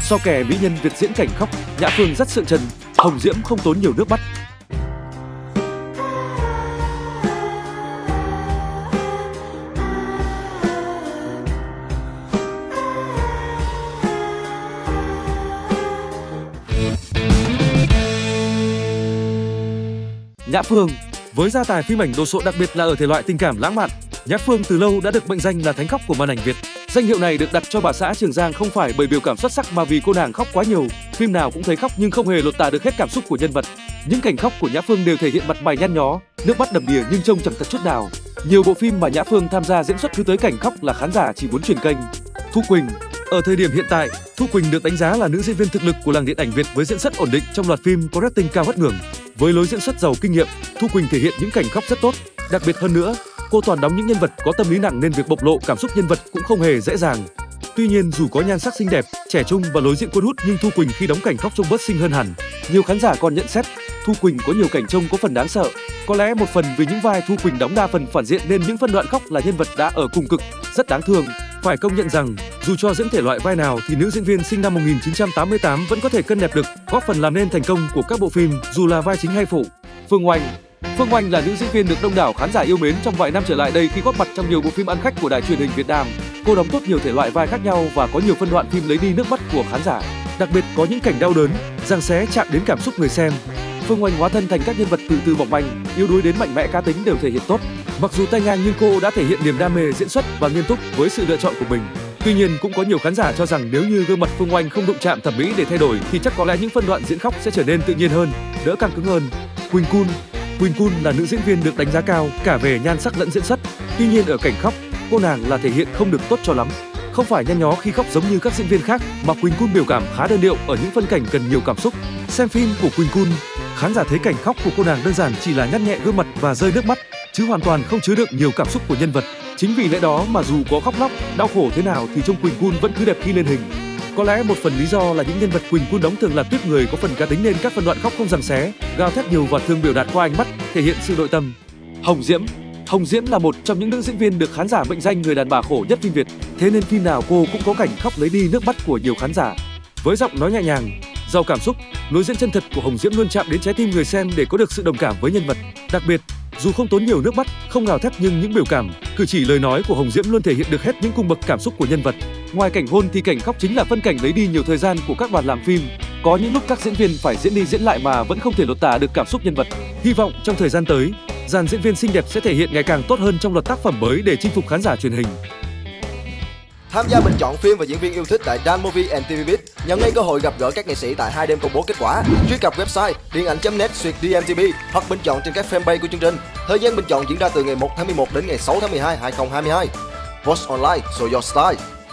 So kè mỹ nhân Việt diễn cảnh khóc, Nhã Phương dắt sượng trân, Hồng Diễm không tốn nhiều nước mắt. Nhã Phương, với gia tài phim ảnh đồ sộ đặc biệt là ở thể loại tình cảm lãng mạn, Nhã Phương từ lâu đã được mệnh danh là thánh khóc của màn ảnh Việt. Danh hiệu này được đặt cho bà xã Trường Giang không phải bởi biểu cảm xuất sắc mà vì cô nàng khóc quá nhiều. Phim nào cũng thấy khóc nhưng không hề lột tả được hết cảm xúc của nhân vật. Những cảnh khóc của Nhã Phương đều thể hiện mặt mày nhăn nhó, nước mắt đầm đìa nhưng trông chẳng thật chút nào. Nhiều bộ phim mà Nhã Phương tham gia diễn xuất cứ tới cảnh khóc là khán giả chỉ muốn chuyển kênh. Thu Quỳnh. Ở thời điểm hiện tại, Thu Quỳnh được đánh giá là nữ diễn viên thực lực của làng điện ảnh Việt với diễn xuất ổn định trong loạt phim có rating cao ngất ngưởng. Với lối diễn xuất giàu kinh nghiệm, Thu Quỳnh thể hiện những cảnh khóc rất tốt. Đặc biệt hơn nữa, cô toàn đóng những nhân vật có tâm lý nặng nên việc bộc lộ cảm xúc nhân vật cũng không hề dễ dàng. Tuy nhiên, dù có nhan sắc xinh đẹp, trẻ trung và lối diễn cuốn hút nhưng Thu Quỳnh khi đóng cảnh khóc trông bớt xinh hơn hẳn. Nhiều khán giả còn nhận xét Thu Quỳnh có nhiều cảnh trông có phần đáng sợ. Có lẽ một phần vì những vai Thu Quỳnh đóng đa phần phản diện nên những phân đoạn khóc là nhân vật đã ở cùng cực, rất đáng thương. Phải công nhận rằng, dù cho diễn thể loại vai nào thì nữ diễn viên sinh năm 1988 vẫn có thể cân đẹp được, góp phần làm nên thành công của các bộ phim dù là vai chính hay phụ. Phương Oanh. Phương Oanh là nữ diễn viên được đông đảo khán giả yêu mến trong vài năm trở lại đây khi góp mặt trong nhiều bộ phim ăn khách của đài truyền hình Việt Nam. Cô đóng tốt nhiều thể loại vai khác nhau và có nhiều phân đoạn phim lấy đi nước mắt của khán giả. Đặc biệt có những cảnh đau đớn, giằng xé chạm đến cảm xúc người xem. Phương Oanh hóa thân thành các nhân vật từ mỏng manh, yếu đuối đến mạnh mẽ cá tính đều thể hiện tốt. Mặc dù tay ngang nhưng cô đã thể hiện niềm đam mê diễn xuất và nghiêm túc với sự lựa chọn của mình. Tuy nhiên cũng có nhiều khán giả cho rằng nếu như gương mặt Phương Oanh không đụng chạm thẩm mỹ để thay đổi thì chắc có lẽ những phân đoạn diễn khóc sẽ trở nên tự nhiên hơn, đỡ căng cứng hơn. Quỳnh Cun. Quỳnh Cun là nữ diễn viên được đánh giá cao cả về nhan sắc lẫn diễn xuất. Tuy nhiên ở cảnh khóc, cô nàng là thể hiện không được tốt cho lắm. Không phải nhăn nhó khi khóc giống như các diễn viên khác mà Quỳnh Cun biểu cảm khá đơn điệu ở những phân cảnh cần nhiều cảm xúc. Xem phim của Quỳnh Cun, khán giả thấy cảnh khóc của cô nàng đơn giản chỉ là nhăn nhẹ gương mặt và rơi nước mắt, chứ hoàn toàn không chứa đựng nhiều cảm xúc của nhân vật. Chính vì lẽ đó mà dù có khóc lóc, đau khổ thế nào thì trông Quỳnh Cun vẫn cứ đẹp khi lên hình. Có lẽ một phần lý do là những nhân vật Quỳnh Cun đóng thường là tuýp người có phần cá tính nên các phân đoạn khóc không giằng xé, gào thét nhiều và thường biểu đạt qua ánh mắt, thể hiện sự nội tâm. Hồng Diễm. Hồng Diễm là một trong những nữ diễn viên được khán giả mệnh danh người đàn bà khổ nhất phim Việt, thế nên phim nào cô cũng có cảnh khóc lấy đi nước mắt của nhiều khán giả. Với giọng nói nhẹ nhàng, giàu cảm xúc, lối diễn chân thật của Hồng Diễm luôn chạm đến trái tim người xem để có được sự đồng cảm với nhân vật. Đặc biệt, dù không tốn nhiều nước mắt, không gào thét nhưng những biểu cảm, cử chỉ lời nói của Hồng Diễm luôn thể hiện được hết những cung bậc cảm xúc của nhân vật. Ngoài cảnh hôn thì cảnh khóc chính là phân cảnh lấy đi nhiều thời gian của các đoàn làm phim. Có những lúc các diễn viên phải diễn đi diễn lại mà vẫn không thể lột tả được cảm xúc nhân vật. Hy vọng trong thời gian tới, dàn diễn viên xinh đẹp sẽ thể hiện ngày càng tốt hơn trong loạt tác phẩm mới để chinh phục khán giả truyền hình. Tham gia bình chọn phim và diễn viên yêu thích tại Dan Movie and TVBit, nhận ngay cơ hội gặp gỡ các nghệ sĩ tại 2 đêm công bố kết quả. Truy cập website điện ảnh.net/DMTV hoặc bình chọn trên các fanpage của chương trình. Thời gian bình chọn diễn ra từ ngày 1 tháng 11 đến ngày 6 tháng 12, 2022. Vote online, show your style.